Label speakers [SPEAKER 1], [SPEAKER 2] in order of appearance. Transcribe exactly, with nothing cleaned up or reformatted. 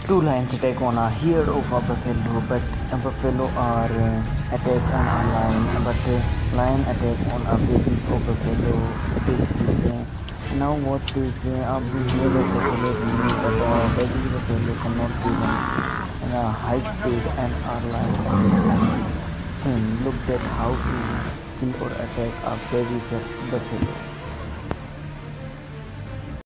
[SPEAKER 1] Two lions attack on a herd of a buffalo, but a buffalo are uh, attack on a lion, but uh, lion attack on a baby of buffalo. This is, uh, now what is uh, a behavior buffalo means that a baby buffalo cannot run in a high speed and are lion. Then look at how to kill or attack a baby buffalo.